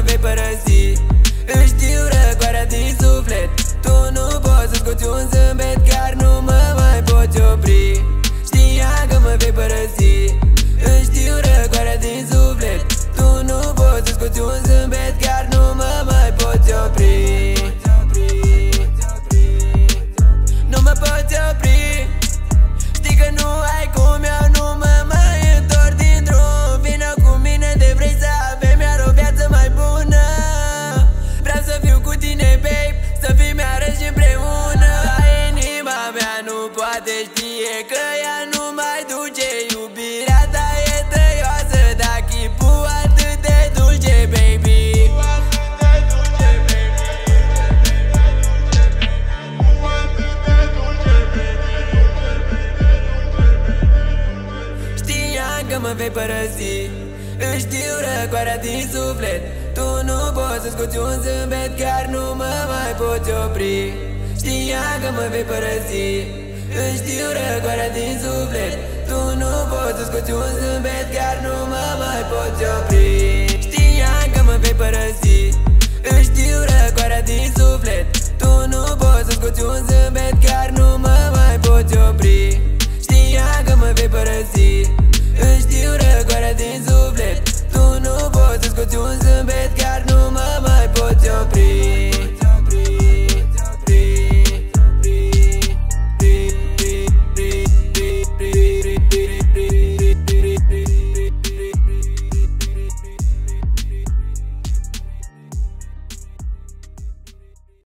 vei părăsi. Își știu răcoarea din suflet. Tu nu poți să scoți un zâmbet, chiar nu mă mai poți opri. Știa că mă vei părăsi. Își știu răcoarea din suflet. Tu nu poți să scoți un zâmbet, chiar nu mă mai poți opri. Nu mă poți opri. Știi că nu ai cum, eu nu mă mai întorc din drum. Vină cu mine de vrei să avem iar o viață mai bună. Vreau să fiu cu tine, babe, să fim iarăși împreună. Inima mea nu poate știe că ea nu mai duce. Iubirea ta e tăioasă, dar chipul atât de dulce, baby. Că mă vei părăsi. Își știu răcoarea din suflet. Tu nu poți să scoți un zâmbet, chiar nu mă mai poți opri. Știa că mă vei părăsi. Își știu răcoarea din suflet. Tu nu poți să scoți un zâmbet, chiar nu mă mai poți opri. Știa că mă vei părăsi. Își știu răcoarea din suflet. Tu nu poți să scoți un zâmbet, chiar nu mă mai poți opri. Știa că mă vei părăsi.